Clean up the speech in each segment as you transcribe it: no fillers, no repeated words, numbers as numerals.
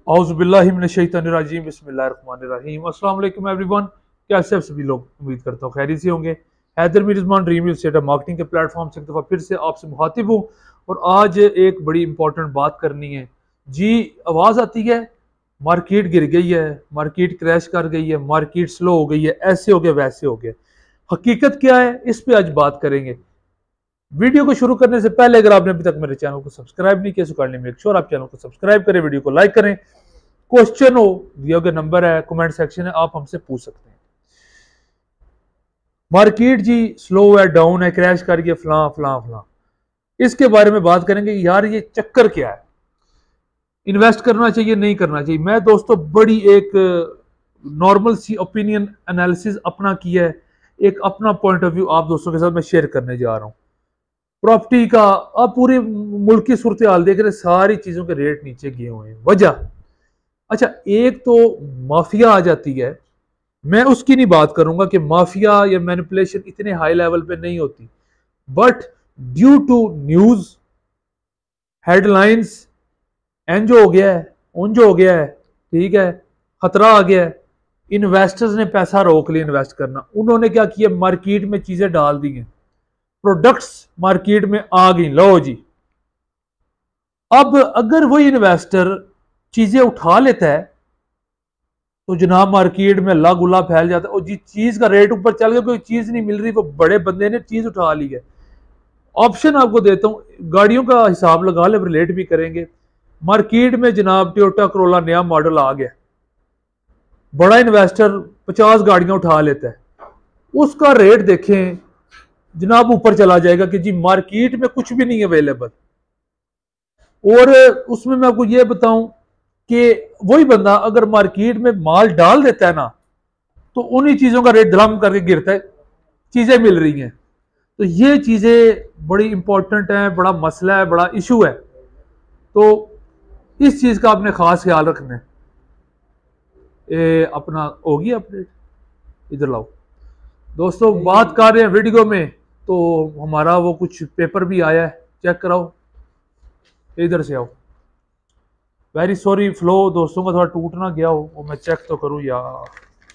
औज़ुबिल्लाहिमिनश्शैतानिर्रजीम बिस्मिल्लाहिर्रहमानिर्रहीम। अस्सलाम वालेकुम एवरीवन, कैसे आप सभी लोग? उम्मीद करता हूँ खैरियत से होंगे। Haider Mirzaman dream real estate marketing के प्लेटफॉर्म से एक दफ़ा फिर से आपसे मुखातिब हूँ और आज एक बड़ी इंपॉर्टेंट बात करनी है। जी, आवाज़ आती है, मार्केट गिर गई है, मार्केट क्रैश कर गई है, मार्केट स्लो हो गई है, ऐसे हो गया वैसे हो गया। हकीकत क्या है, इस पर आज बात करेंगे। वीडियो को शुरू करने से पहले अगर आपने अभी तक मेरे चैनल को सब्सक्राइब नहीं किया, तो मेक श्योर आप चैनल को सब्सक्राइब करें, वीडियो को लाइक करें। क्वेश्चन हो, दिया गया नंबर है, कमेंट सेक्शन है, आप हमसे पूछ सकते हैं। मार्केट जी स्लो है, डाउन है, क्रैश कर गया, फलां फलां फलां, इसके बारे में बात करेंगे। यार ये चक्कर क्या है, इन्वेस्ट करना चाहिए नहीं करना चाहिए? मैं दोस्तों बड़ी एक नॉर्मल सी ओपिनियन एनालिसिस अपना किया है, एक अपना पॉइंट ऑफ व्यू आप दोस्तों के साथ मैं शेयर करने जा रहा हूं। प्रॉपर्टी का अब पूरे मुल्क की सूरत हाल देख रहे, सारी चीजों के रेट नीचे गए हुए हैं। वजह, अच्छा, एक तो माफिया आ जाती है। मैं उसकी नहीं बात करूंगा कि माफिया या मैनिपुलेशन इतने हाई लेवल पे नहीं होती, but due to news headlines एंज हो गया है, उंज हो गया है, ठीक है, खतरा आ गया है, इन्वेस्टर्स ने पैसा रोक लिया इन्वेस्ट करना। उन्होंने क्या किया, मार्केट में चीजें डाल दी हैं, प्रोडक्ट्स मार्केट में आ गई। लो जी, अब अगर वही इन्वेस्टर चीजें उठा लेता है तो जनाब मार्केट में अल्लाह गुल्ला फैल जाता है और जिस चीज का रेट ऊपर चल गया, कोई चीज नहीं मिल रही, वो बड़े बंदे ने चीज उठा ली है। ऑप्शन आपको देता हूं, गाड़ियों का हिसाब लगा ले, रिलेट भी करेंगे। मार्केट में जनाब टोयोटा करोला नया मॉडल आ गया, बड़ा इन्वेस्टर 50 गाड़ियां उठा लेता है, उसका रेट देखें जनाब ऊपर चला जाएगा कि जी मार्केट में कुछ भी नहीं अवेलेबल। और उसमें मैं आपको ये बताऊं कि वही बंदा अगर मार्केट में माल डाल देता है ना, तो उन्हीं चीजों का रेट धड़ाम करके गिरता है, चीजें मिल रही हैं। तो ये चीजें बड़ी इंपॉर्टेंट हैं, बड़ा मसला है, बड़ा इशू है। तो इस चीज का आपने खास ख्याल रखना है। अपना होगी अपडेट, इधर लाओ दोस्तों, बात कर रहे हैं वीडियो में, तो हमारा वो कुछ पेपर भी आया है, चेक कराओ, इधर से आओ। वेरी सॉरी, फ्लो दोस्तों का थोड़ा टूट ना गया हो, वो मैं चेक तो करूं यार।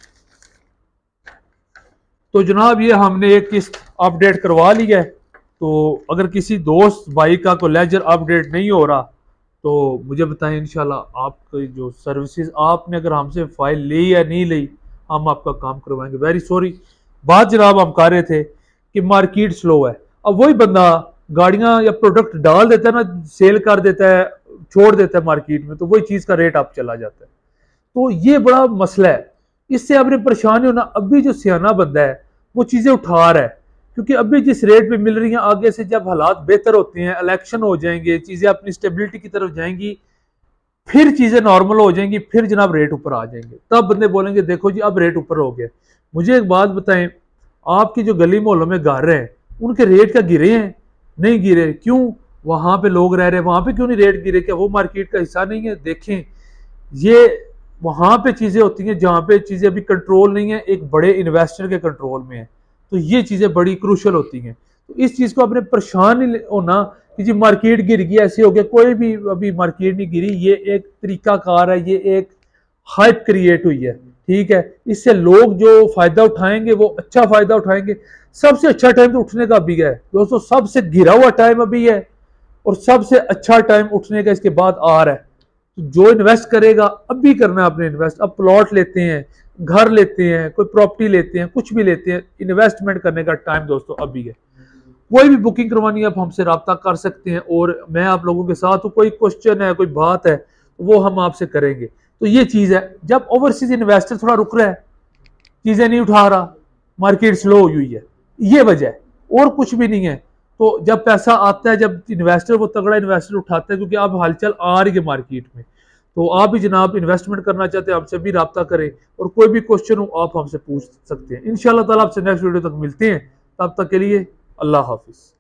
तो जनाब ये हमने एक किस्त अपडेट करवा ली है। तो अगर किसी दोस्त भाई का को लेजर अपडेट नहीं हो रहा तो मुझे बताएं, इंशाल्लाह आपकी जो सर्विसेज आपने अगर हमसे फाइल ली या नहीं ली, हम आपका काम करवाएंगे। Very sorry. बात जनाब हम कर रहे थे कि मार्केट स्लो है। अब वही बंदा गाड़ियां या प्रोडक्ट डाल देता है ना, सेल कर देता है, छोड़ देता है मार्केट में, तो वही चीज का रेट आप चला जाता है। तो ये बड़ा मसला है, इससे आपने परेशान होना। अभी जो सियाना बंदा है वो चीजें उठा रहा है, क्योंकि अभी जिस रेट पे मिल रही हैं, आगे से जब हालात बेहतर होते हैं, इलेक्शन हो जाएंगे, चीजें अपनी स्टेबिलिटी की तरफ जाएंगी, फिर चीजें नॉर्मल हो जाएंगी, फिर जनाब रेट ऊपर आ जाएंगे, तब बंदे बोलेंगे देखो जी अब रेट ऊपर हो गया। मुझे एक बात बताएं, आपकी जो गली मोहल्लों में घर है उनके रेट क्या गिरे हैं? नहीं गिरे। क्यों? वहां पे लोग रह रहे हैं, वहां पे क्यों नहीं रेट गिरे? क्या वो मार्केट का हिस्सा नहीं है? देखें, ये वहां पे चीजें होती हैं जहां पे चीजें अभी कंट्रोल नहीं है, एक बड़े इन्वेस्टर के कंट्रोल में है। तो ये चीजें बड़ी क्रूशल होती हैं। तो इस चीज को आपने परेशान नहीं होना कि जी मार्केट गिर गई, ऐसे हो गया। कोई भी अभी मार्केट नहीं गिरी, ये एक तरीका कार है, ये एक हाइप क्रिएट हुई है, ठीक है। इससे लोग जो फायदा उठाएंगे वो अच्छा फायदा उठाएंगे। सबसे अच्छा टाइम तो उठने का अभी है दोस्तों, सबसे गिरा हुआ टाइम अभी है और सबसे अच्छा टाइम उठने का इसके बाद आ रहा है। तो जो इन्वेस्ट करेगा अभी करना है आपने इन्वेस्ट। अब प्लॉट लेते हैं, घर लेते हैं, कोई प्रॉपर्टी लेते हैं, कुछ भी लेते हैं, इन्वेस्टमेंट करने का टाइम दोस्तों अभी है। कोई भी बुकिंग करवानी है आप हमसे रब्ता कर सकते हैं और मैं आप लोगों के साथ हूँ। कोई क्वेश्चन है, कोई बात है, वो हम आपसे करेंगे। तो ये चीज है, जब ओवरसीज इन्वेस्टर थोड़ा रुक रहा है, चीजें नहीं उठा रहा, मार्केट स्लो हुई है, ये वजह है, और कुछ भी नहीं है। तो जब पैसा आता है, जब इन्वेस्टर वो तगड़ा इन्वेस्टर उठाता है, क्योंकि अब हलचल आ रही है मार्केट में, तो आप भी जनाब इन्वेस्टमेंट करना चाहते हैं हमसे भी रब्ता करें और कोई भी क्वेश्चन हो आप हमसे पूछ सकते हैं। इंशाल्लाह ताला आपसे नेक्स्ट वीडियो तक मिलते हैं, तब तक के लिए अल्लाह हाफिज।